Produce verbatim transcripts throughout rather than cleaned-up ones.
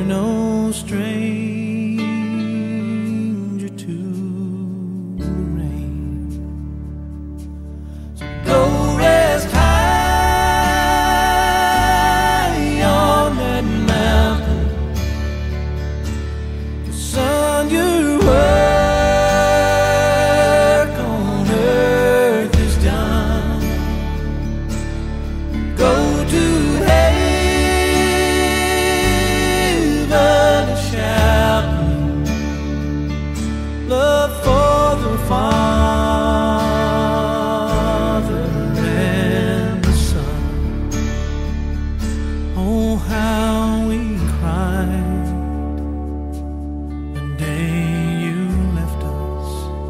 no stranger to the rain. So go rest high on that mountain. The sun, your work on earth is done. Go to love for the Father and the Son. Oh, how we cried the day you left us.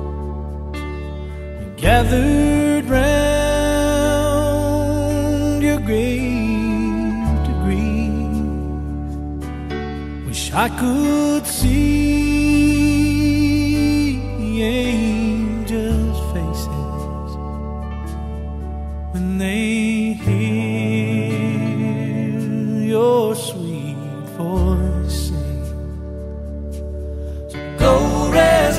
We gathered round your grave to grieve. Wish I could see angels' faces when they hear your sweet voice sing. So go rest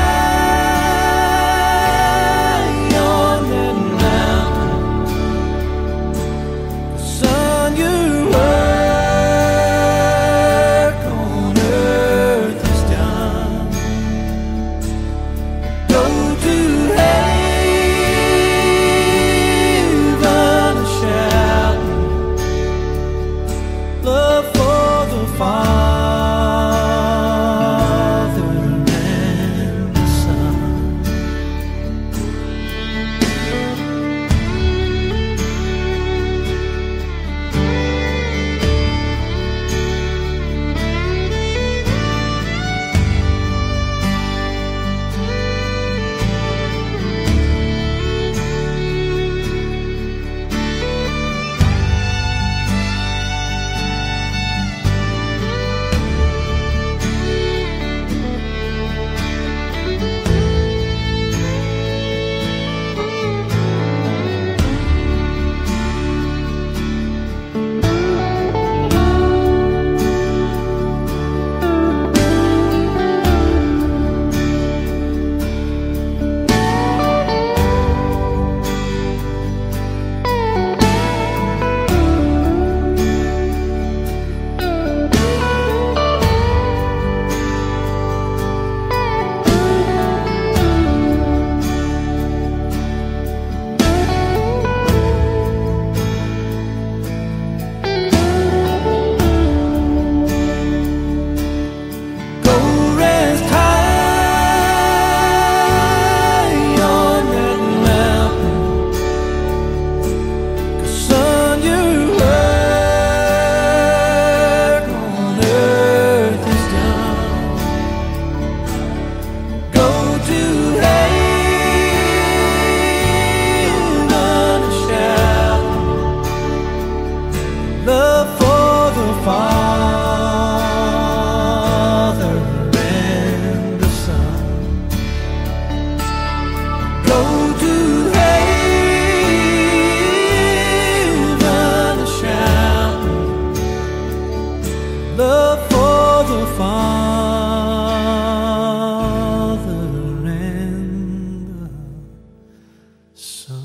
high on that mountain. The sun, your work on earth is done. Go to heaven and shout love for the Father and the Son. Love for the Father and the Son. Go to heaven and shout love for the Father and the Son.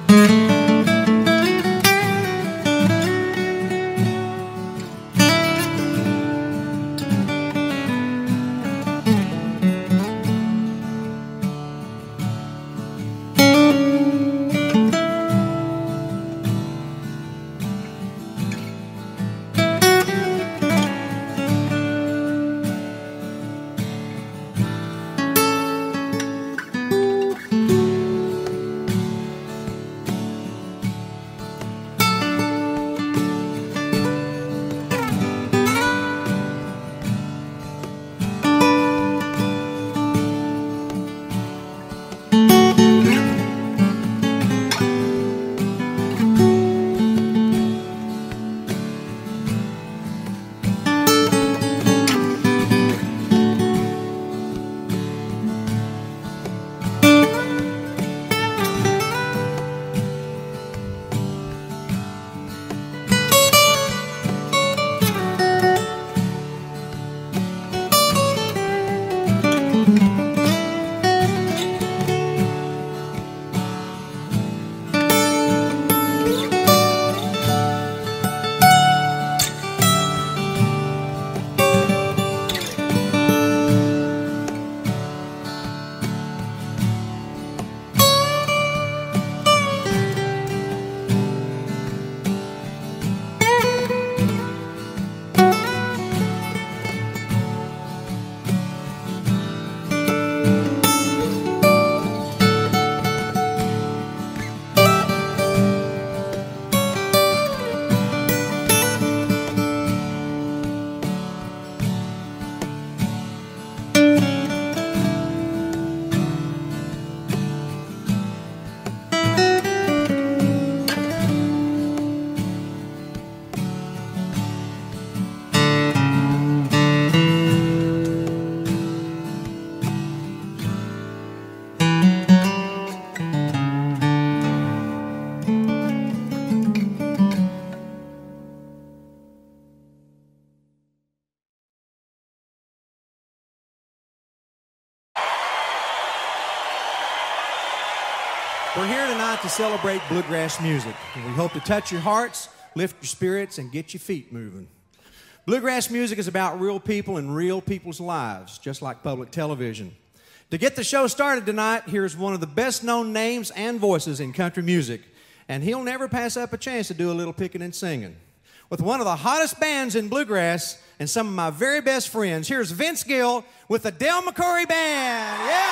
We're here tonight to celebrate bluegrass music. And we hope to touch your hearts, lift your spirits, and get your feet moving. Bluegrass music is about real people and real people's lives, just like public television. To get the show started tonight, here's one of the best-known names and voices in country music, and he'll never pass up a chance to do a little picking and singing. With one of the hottest bands in bluegrass and some of my very best friends, here's Vince Gill with the Del McCoury Band. Yeah!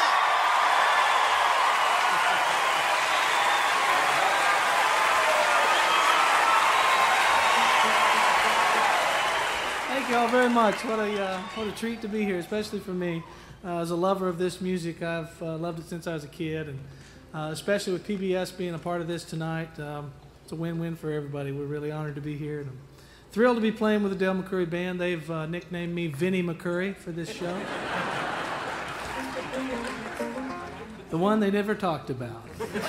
Thank you all very much. What a uh, what a treat to be here, especially for me. Uh, as a lover of this music, I've uh, loved it since I was a kid, and uh, especially with P B S being a part of this tonight, um, it's a win-win for everybody. We're really honored to be here, and I'm thrilled to be playing with the Del McCoury Band. They've uh, nicknamed me Vinnie McCoury for this show. The one they never talked about.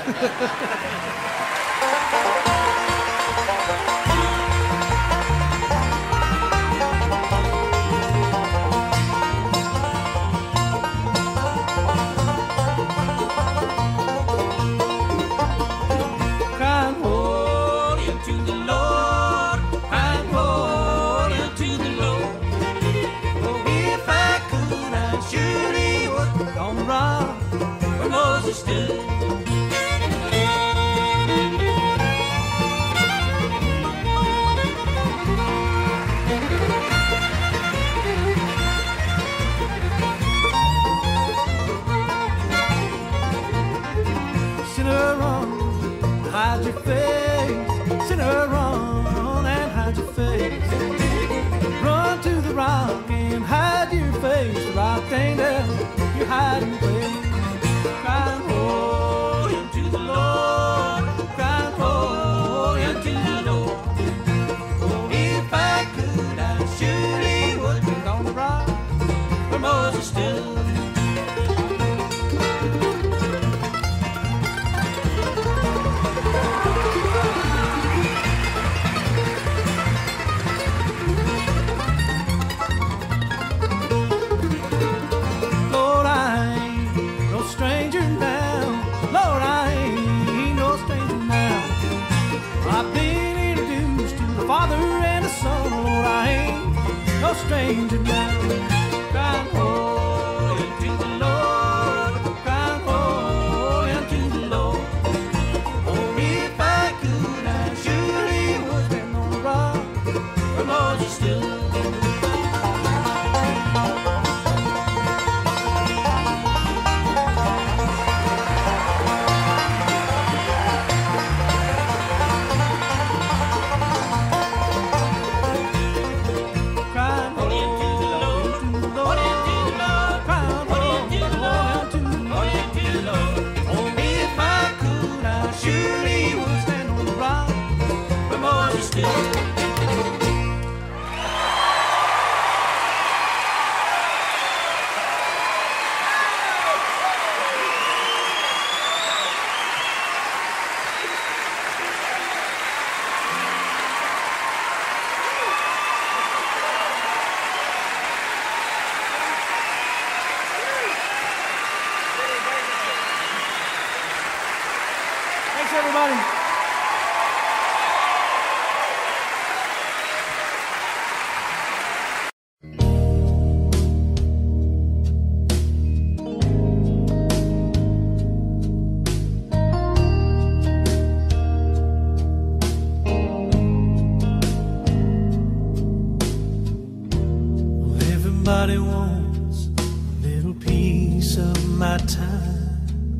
Thing that you're hiding away, crying for him to the Lord, crying for him to the Lord. Oh, if I could, I surely would be on the rock where Moses stood. stranger now, crying holy to the Lord, crying holy to the Lord. Oh, if I could, I surely would stand on the rock where Moses stood. Thanks, everybody. Well, everybody wants a little piece of my time.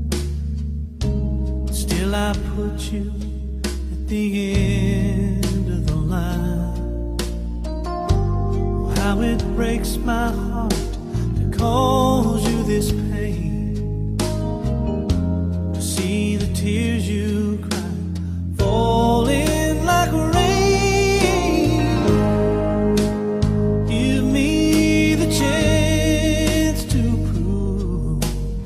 Still I put you at the end of the line. Oh, how it breaks my heart to cause you this pain, to see the tears you cry falling like rain. Give me the chance to prove,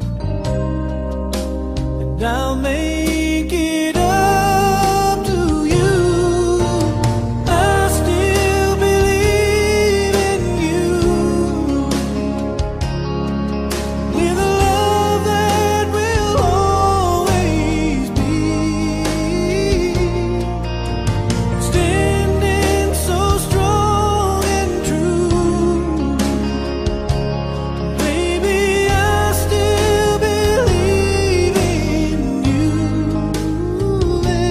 and I'll make it up to you. I still believe in you, with a love that will always be standing so strong and true. Baby, I still believe in you and me.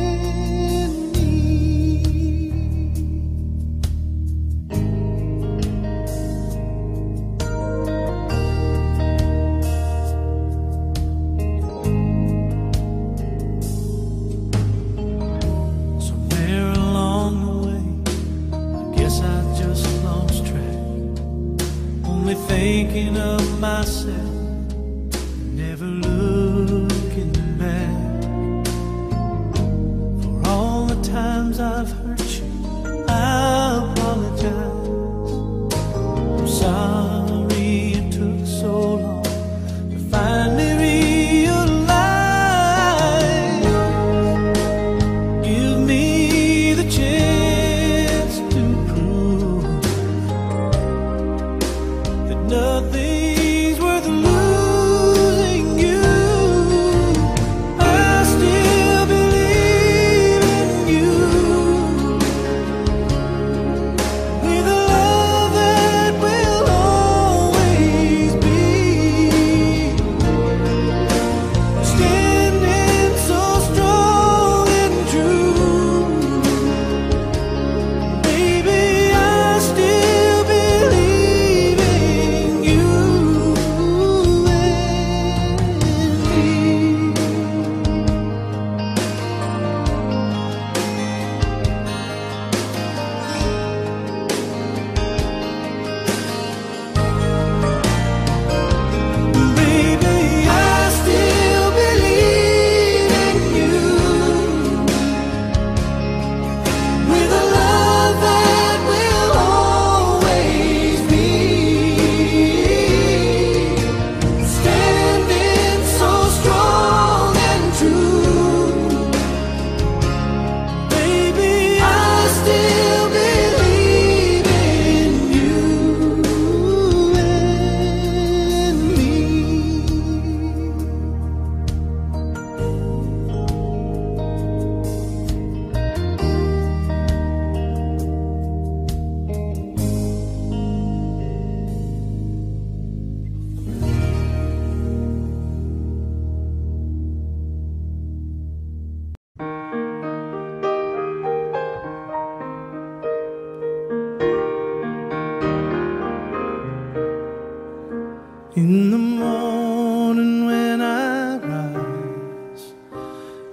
Somewhere along the way, I guess I just lost track, only thinking of myself, never looking back. For all the times I've hurt you, I apologize. I'm sorry it took so long to finally realize. Give me the chance to prove that nothing's worth losing you. I still believe in you,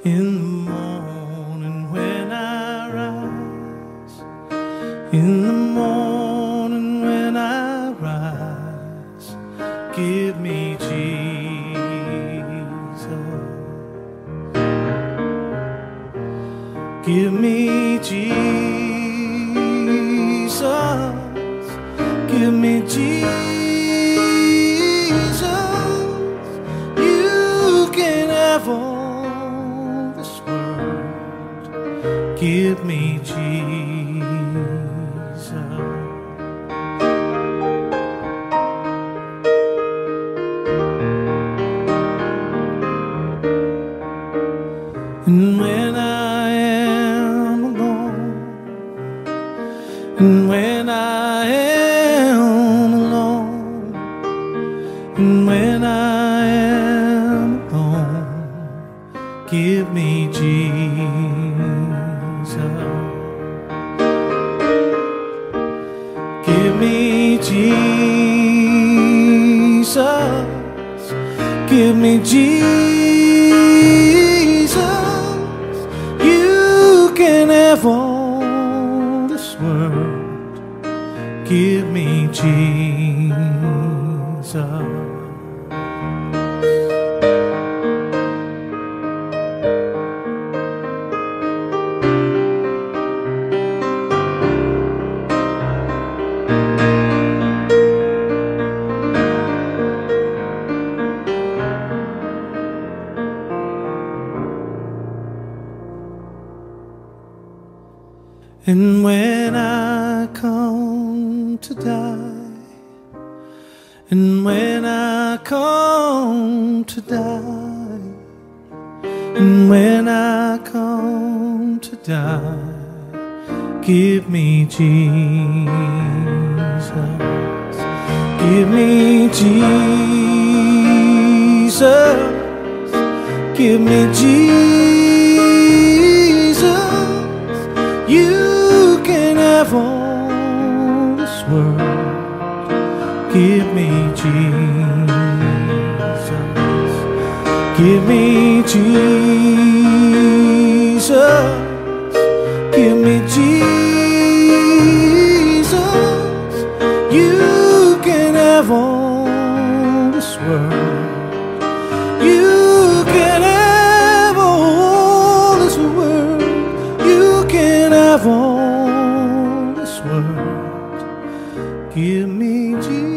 In the morning when I rise, in the morning when I rise, give me Jesus. Give me Jesus. Give me Jesus. You can have all this world. Give me Jesus. And when I am alone, and when I am alone, and when I am alone, give me Jesus. Give me Jesus. Give me Jesus. You can have all this world. Give me Jesus. And when I come to die, and when I come to die, and when I come to die, give me Jesus. Give me Jesus. Give me Jesus. You can have all this world. Give me Jesus. Give me Jesus. Give me Jesus. You can have all this world. You can have all this world. You can have all this world. Give me Jesus.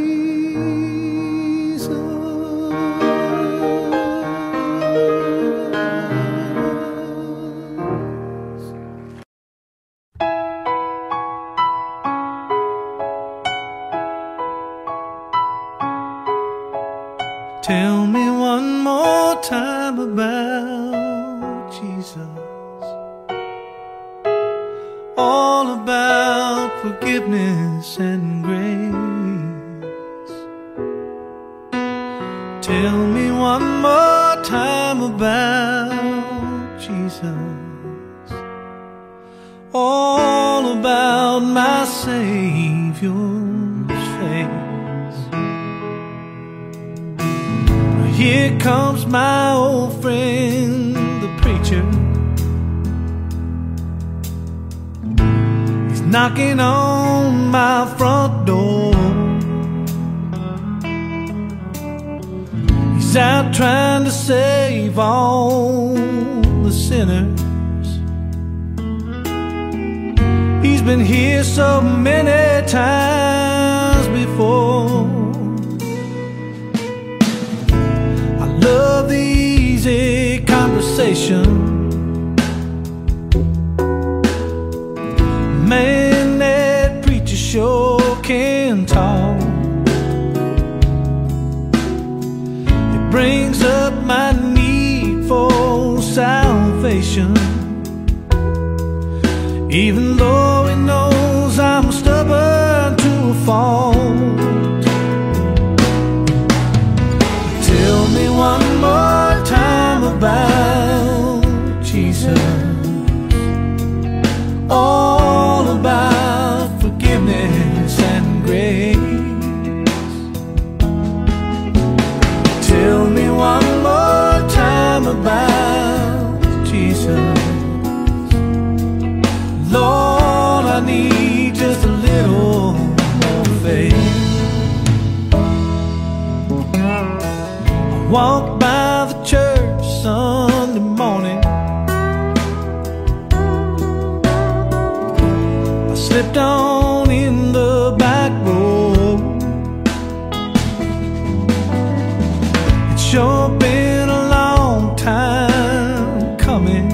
Tell me one more time about Jesus. All about forgiveness and grace. Tell me one more time about Jesus. All about my Savior's face. Here comes my old friend, the preacher. He's knocking on my front door. He's out trying to save all the sinners. He's been here so many times before. Love the easy conversation. Man, that preacher sure can talk. It brings up my need for salvation, even though he knows I'm stubborn to a fault. Tell me one more time about Jesus. All about forgiveness and grace. Tell me one more time about Lord, I need just a little more faith. I walked by the church Sunday morning. I slipped on in the back row. It's sure been a long time coming.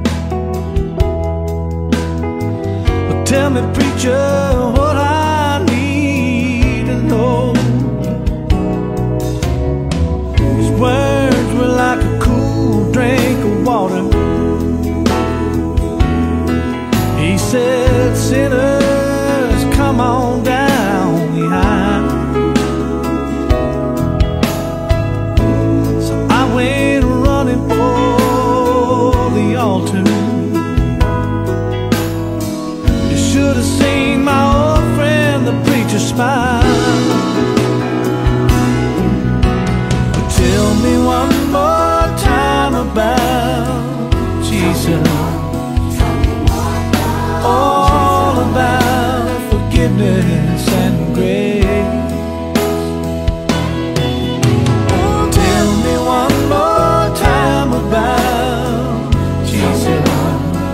But tell me, preacher, what I need to know. His words were like a cool drink of water. He said, sinners, come on down behind. So I went running for the altar. You should have seen my old friend, the preacher, smile. But tell me one more time about Jesus. All about forgiveness and grace. Tell me one more time about Jesus.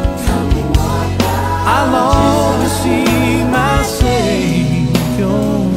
I long to see my Savior.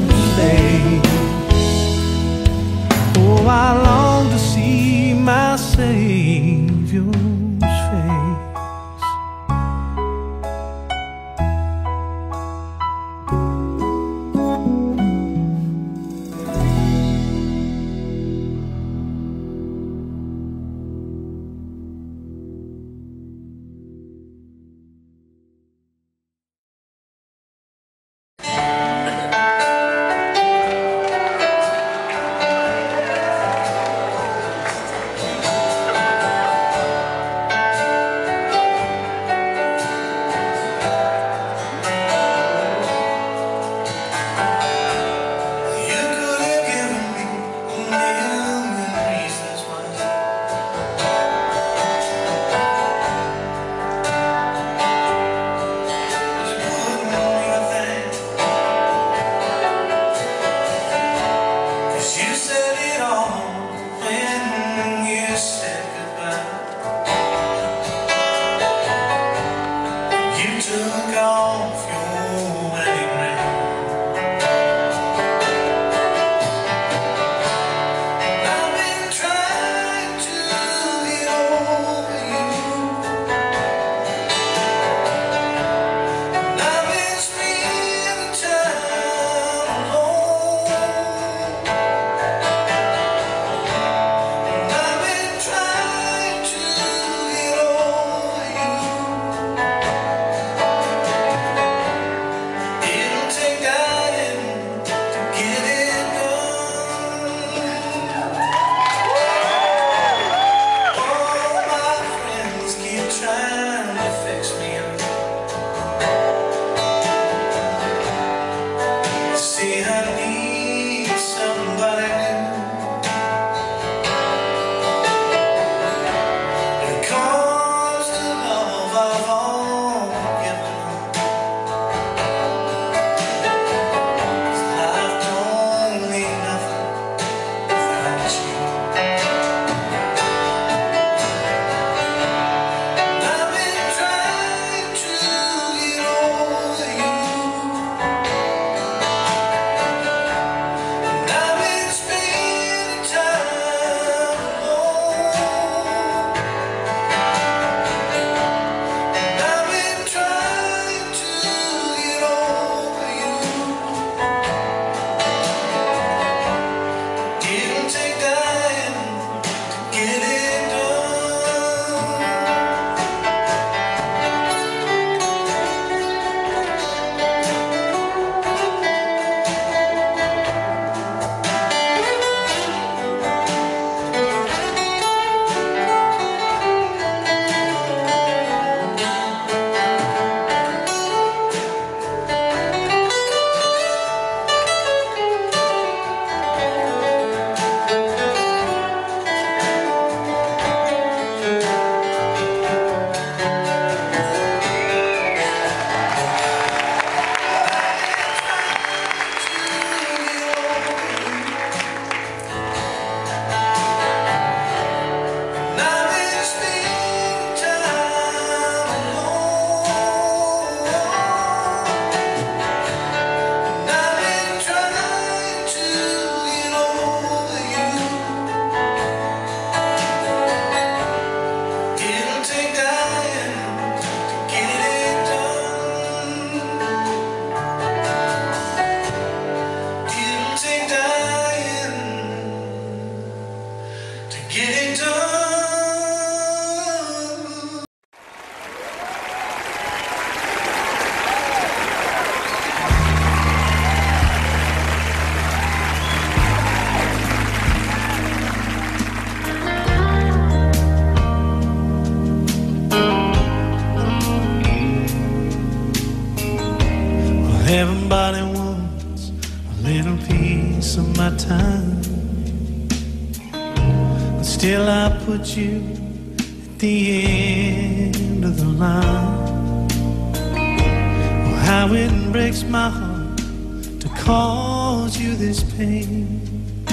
Still I put you at the end of the line. Oh, how it breaks my heart to cause you this pain.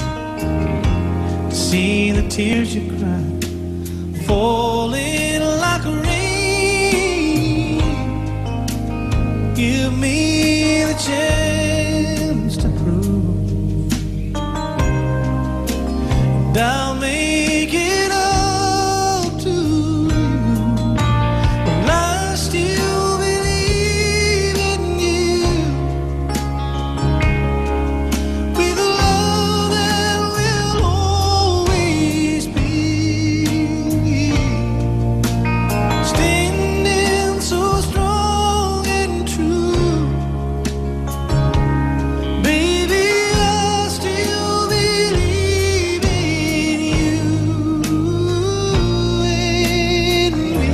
To see the tears you cry falling like rain. Give me the chance to prove, and I'll make it up to you. Well, I still believe in you, with a love that will always be standing so strong and true. Baby, I still believe in you and me.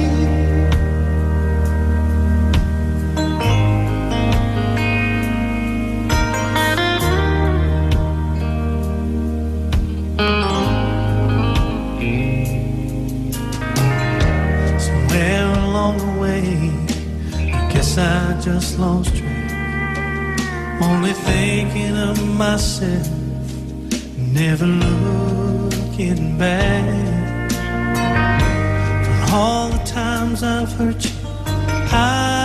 Somewhere along the way, I guess I just lost track. Only thinking of myself, never looking back. For all the times I've hurt you, I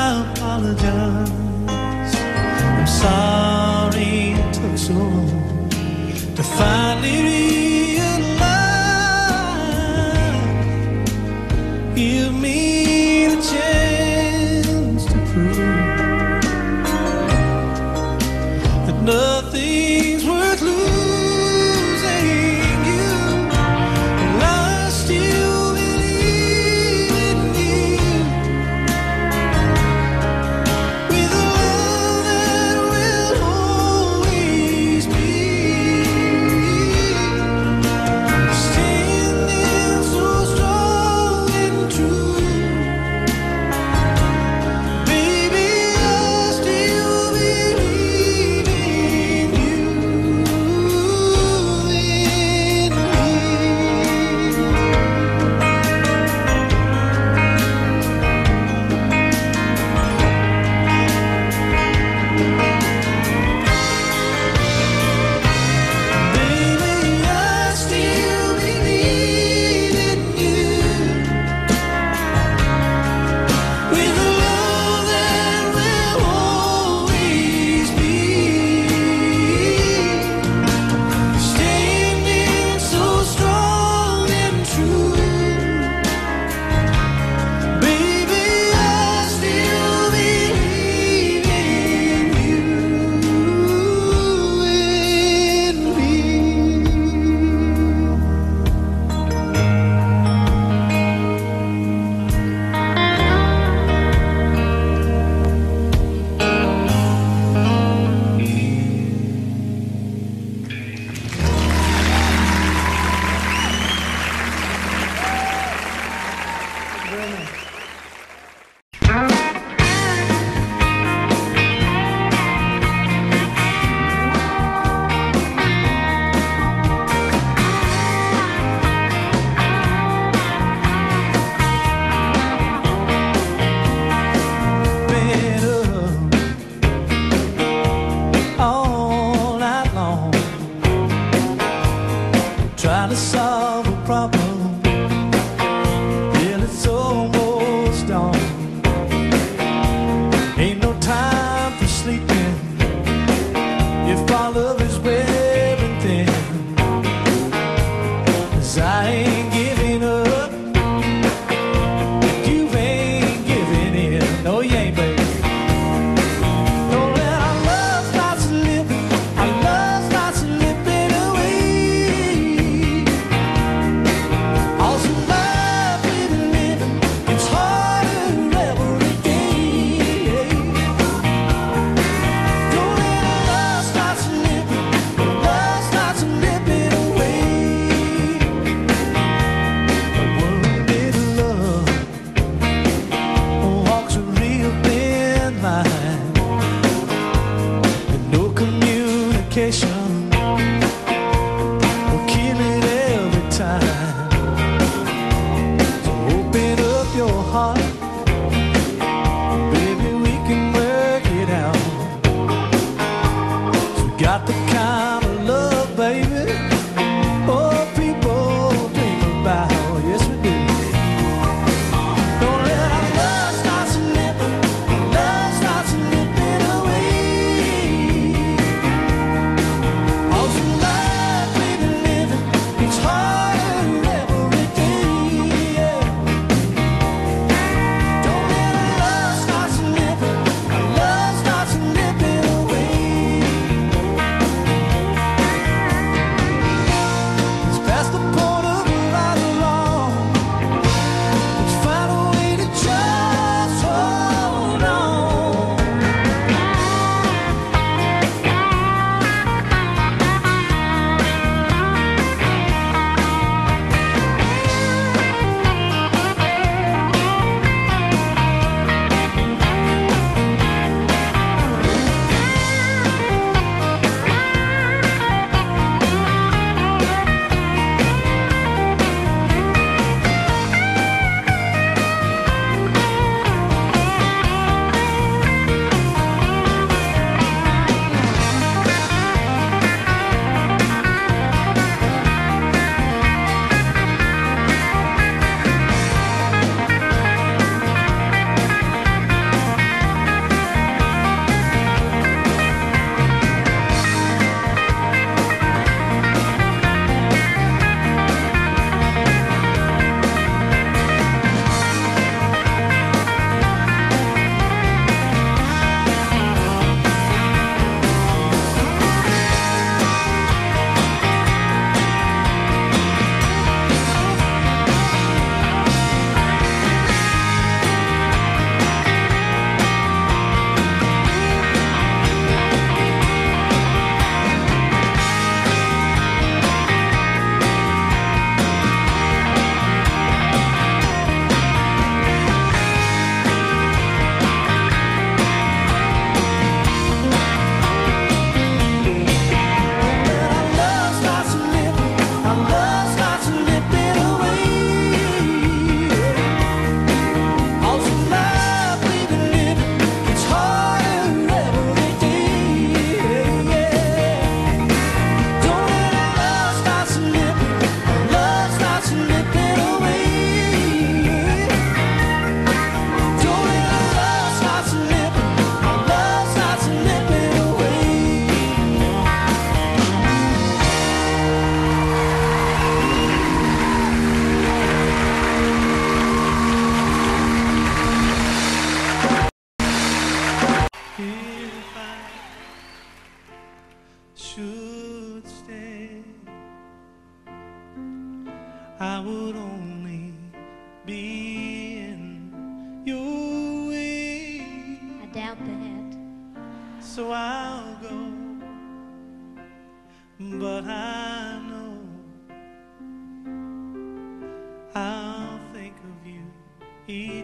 apologize. I'm sorry it took so long to finally realize. Give me the chance to prove that nothing's worth losing you. And I still believe in you, with a love that will always be standing so strong and true.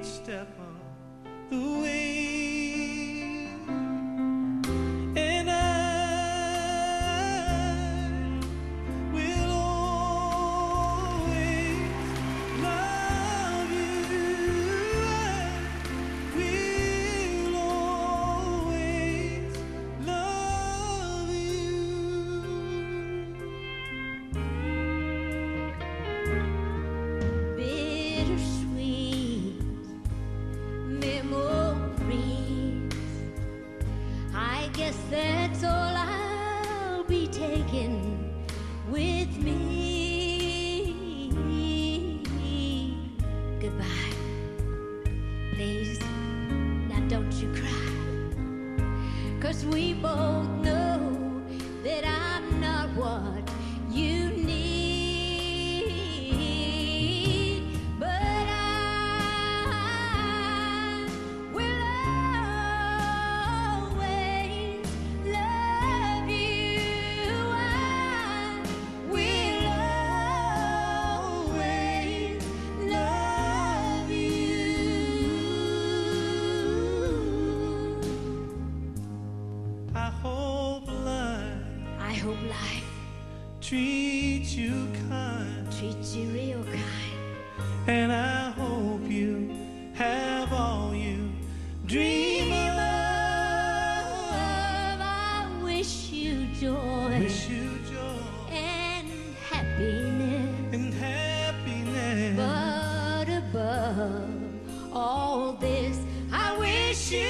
each step of the way. And I will always love you. I will always love you. Bittersweet memories, I guess that's all I'll be taking with me. Goodbye, please, now don't you cry, 'cause we both know that I'm not what you need. But I will always love you. I will always love you. I hope life I hope life treats you kind, treats you real kind. and I hope you have all you dream of. I wish you joy Wish you joy and happiness. and happiness. But above all this, I wish you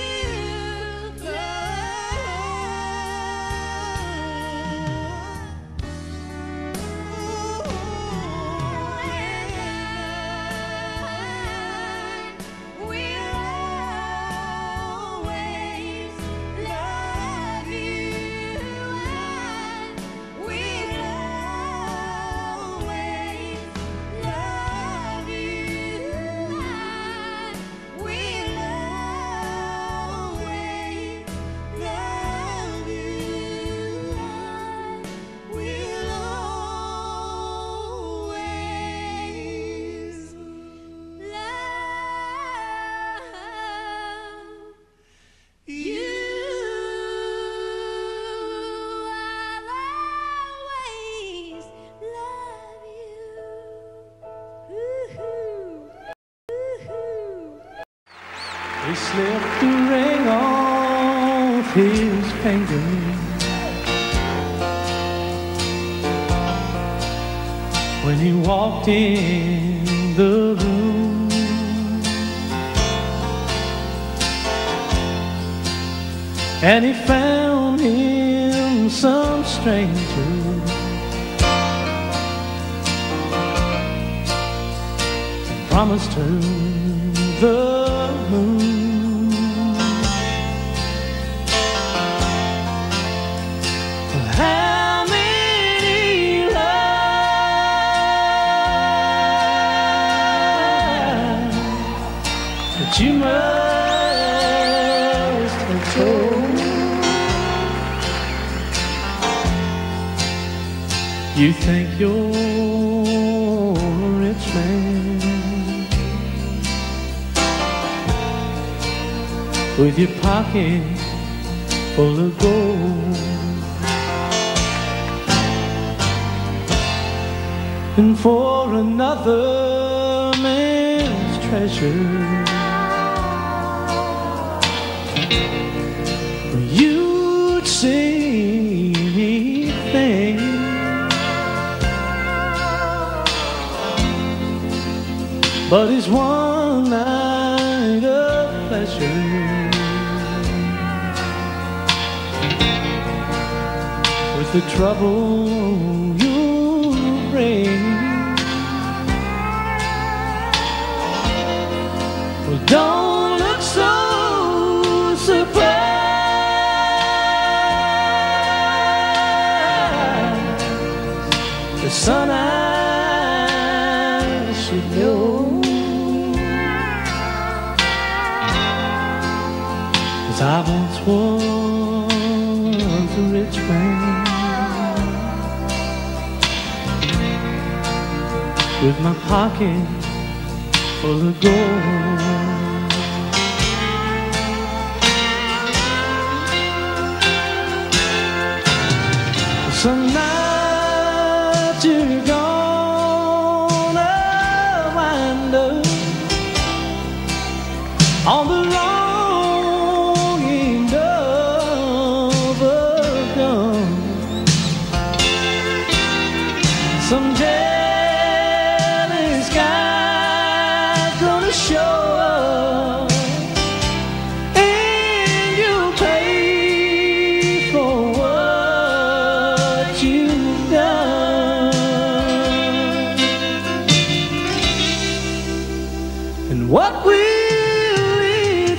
He slipped the ring off his finger when he walked in the room. And he found him some stranger and promised her the moon. How many lies that you must have told? You think you're a rich man with your pocket full of gold, and for another man's treasure you'd say anything. But it's one night of pleasure with the trouble you bring. Well, don't look so surprised. The sun I should know, 'cause I once was a rich man with my pocket full of gold. on the longing of a gun. Some jealous guy's gonna show up, and you'll pay for what you've done. And what will it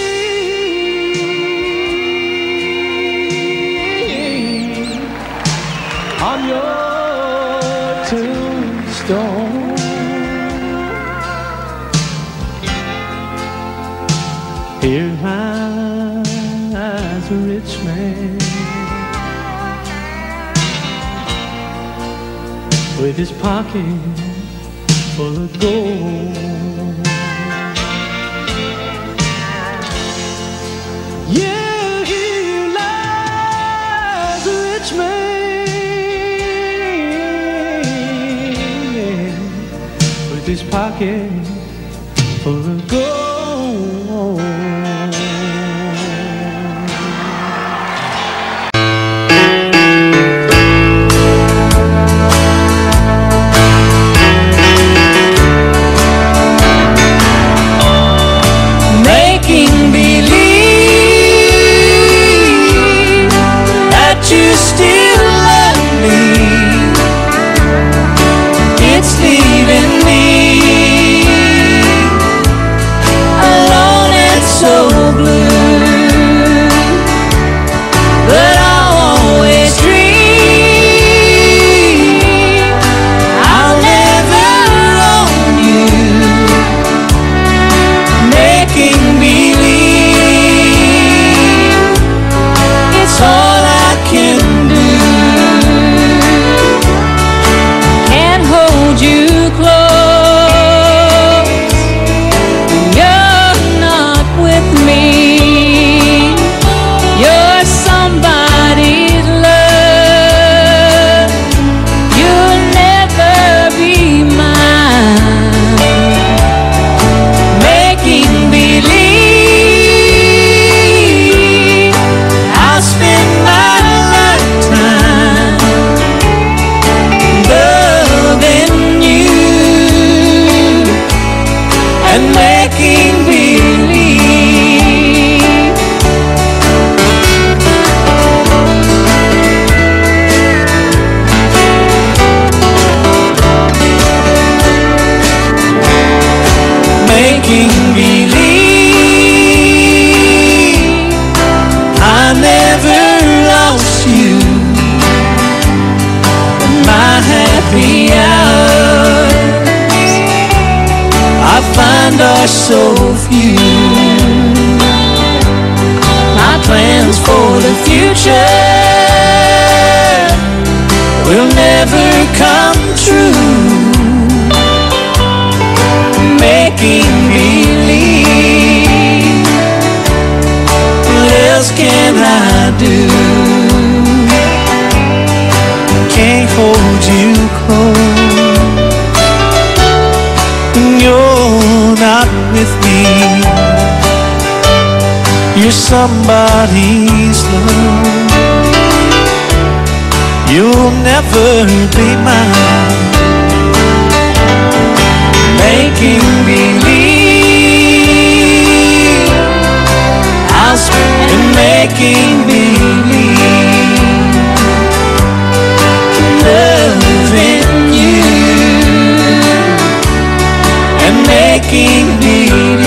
say on your tombstone? Here lies a rich man with his pocket full of gold. Yeah, here lies a rich man with his pocket full of gold. Making believe that you still love me, it's leaving me alone and so blue. But I'll always dream I'll never own you. Making believe, it's all I can do. Can't hold you close when you're not with me. You're somebody's love, you'll never be mine. Making believe I'll spend my lifetime loving you and making believe. Making believe I never lost you. My happy hours I find are so few. My plans for the future will never come true. Making believe, what else can I do? Can't hold you close when you're not with me. You're somebody's love, you'll never be mine. Making believe I'll spend making believe loving you and making believe.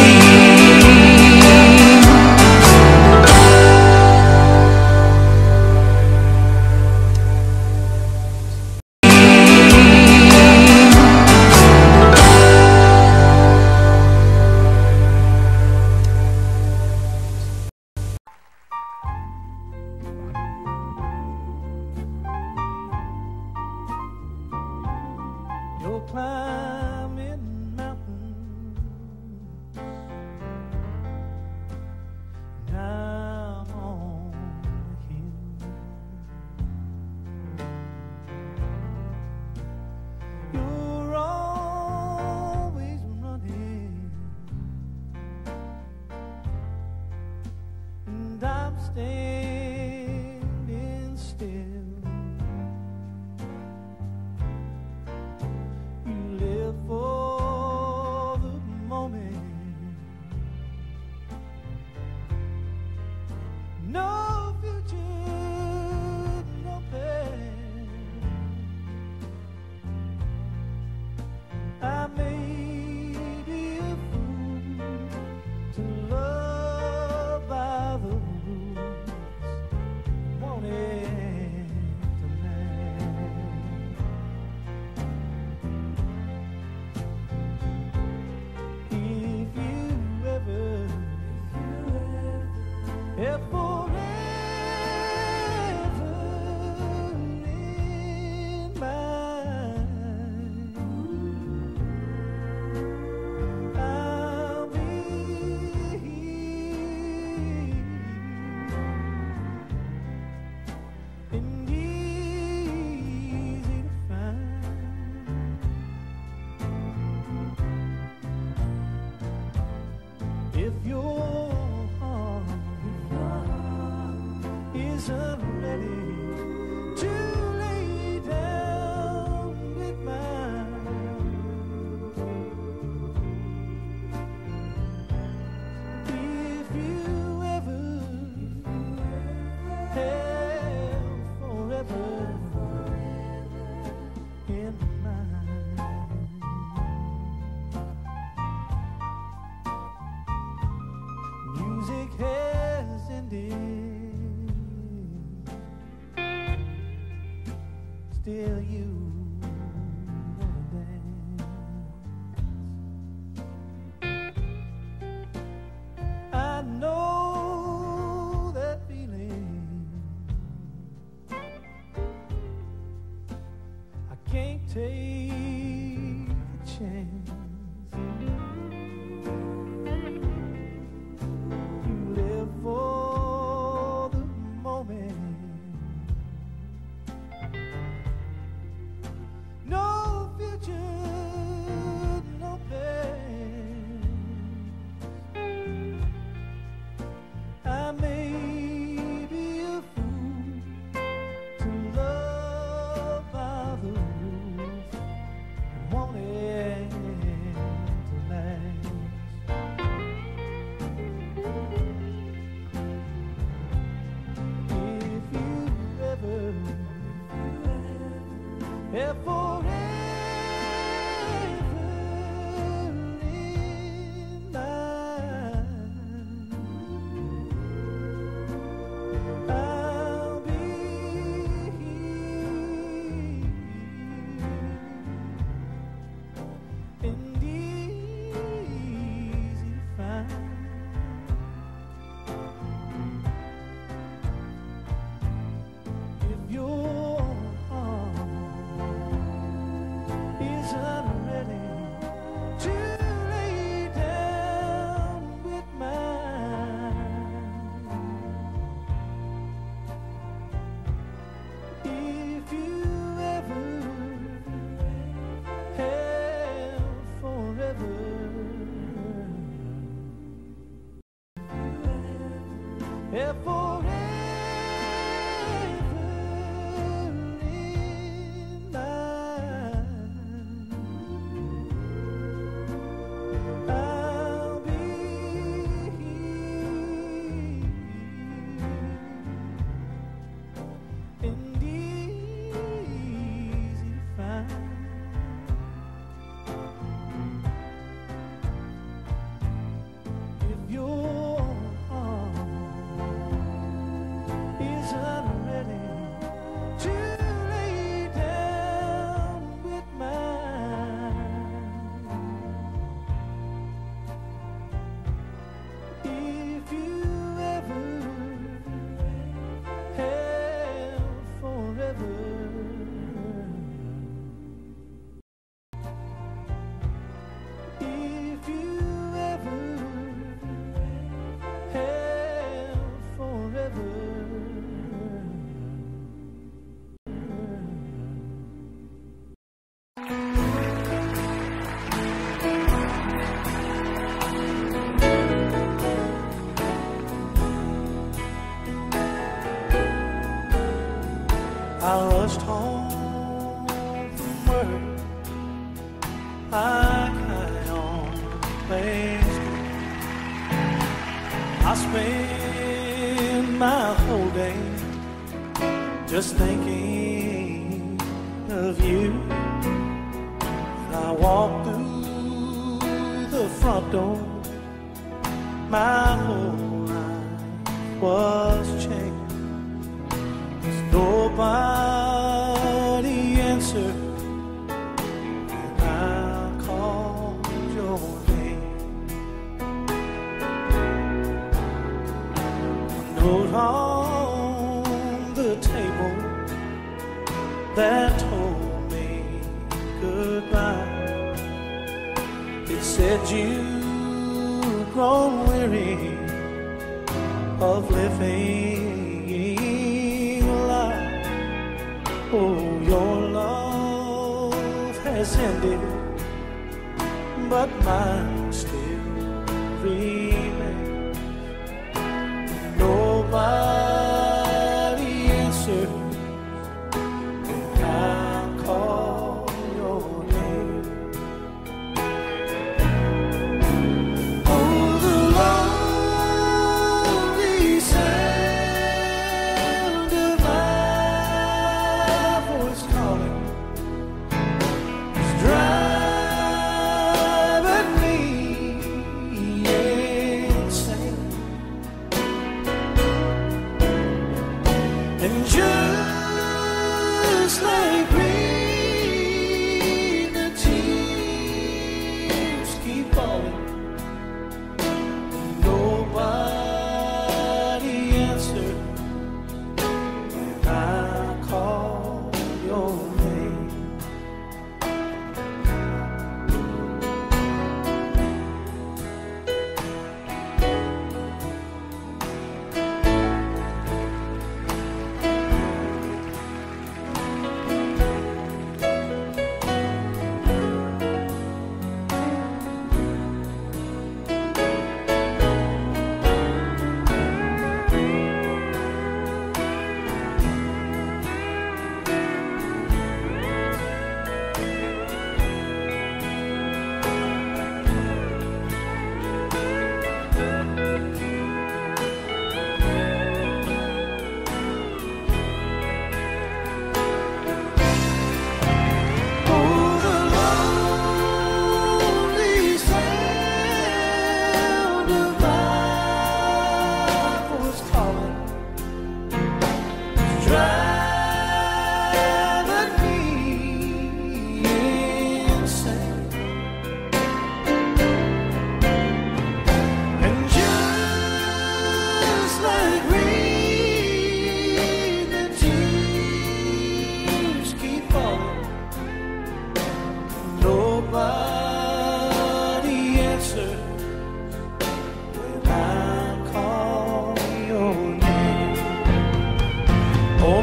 standing still. You live for the moment. No future, no pain. I may be a fool to love by the rules, want it to last. If you ever, if forever in mind, I'll be here and easy to find. If your heart isn't ready to lay down with mine, if you ever have forever in mind, music has ended, still you wanna dance. I know that feeling. I can't take a chance. You live for the moment. No future, no pain. I may be a fool to love by the rules, and want it to last. If you ever, if forever in mind, I'll be here and easy to find. If your heart isn't ready to lay down with mine, if you ever have forever, have forever in mind, I'll be here and easy to find. If your heart I spend my whole day just thinking of you. And I walk through the front door, my whole life was changed. There's nobody answered when I called your name. A note on the table that told me goodbye. It said you'd grown weary of living a lie. Oh, your love has ended, but mine still remains. Nobody answered when I call your name. Oh, the lonely sound of my voice calling is driving me insane. And just like rain, the tears keep falling. Nobody answered when I called your name. Oh, the lonely sound of my voice calling is driving me insane. And just like rain, the tears keep falling. Nobody answered when I call your name. Oh,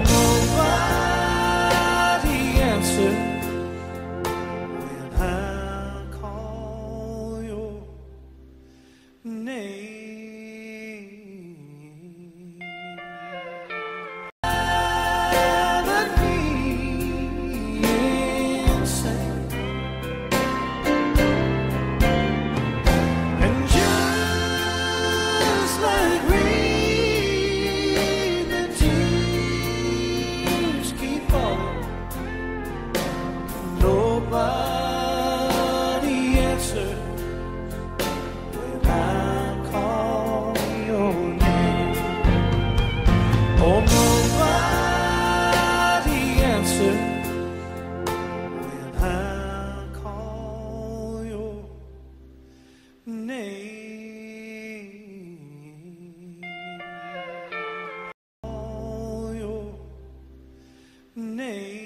nobody answered when I call your name. Driving me insane. And just like rain, the tears keep falling. Nobody answered when I call your name. Oh, nobody answered when I call your name. Call your name.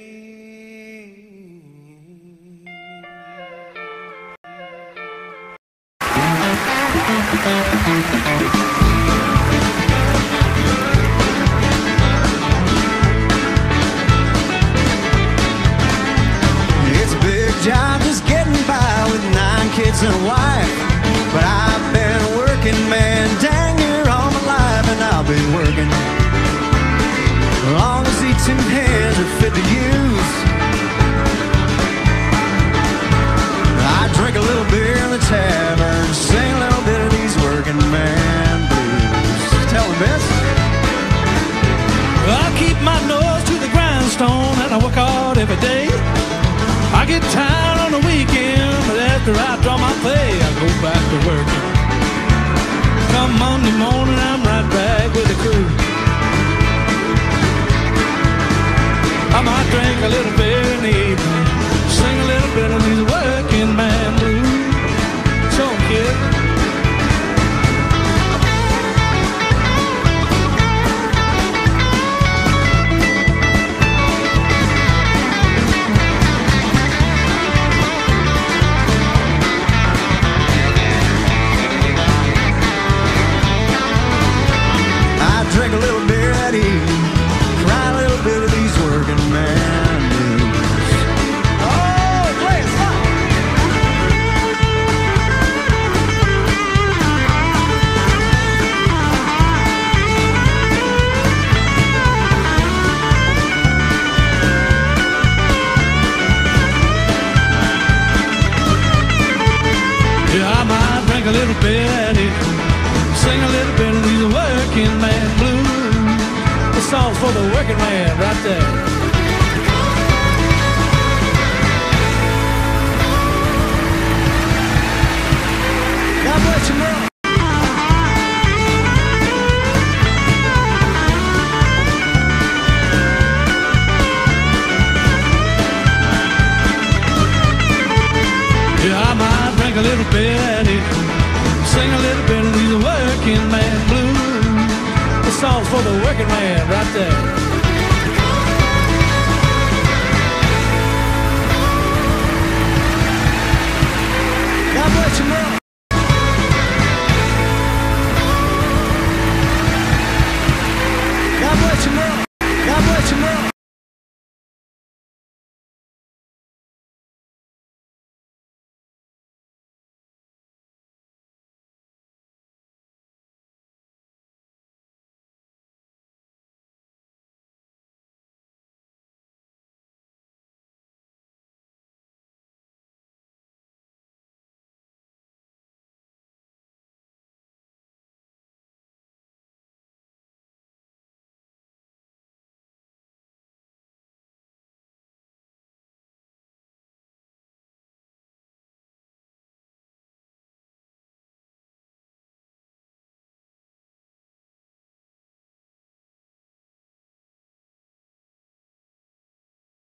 It's a big job just getting by with nine kids and a wife. But I've been working, man, dang near all my life. And I'll be working as long as these two hands are fit to use. I drink a little beer in the tavern, sing a little bit of these working man blues. play, I go back to working. Come Monday morning, I'm right back with the crew. I might drink a little beer in the evening, sing a little bit of these working man blues. So, kid. Drink a little beer at evening, cry a little bit of these working man blues. Oh, play it, stop. Yeah, I might drink a little beer at evening, sing a little bit of these working man blues. The song's for the working man right there. God bless you, Merle. Yeah, I might drink a little beer at it, sing a little bit of these working man blues. The song's for the working man right there.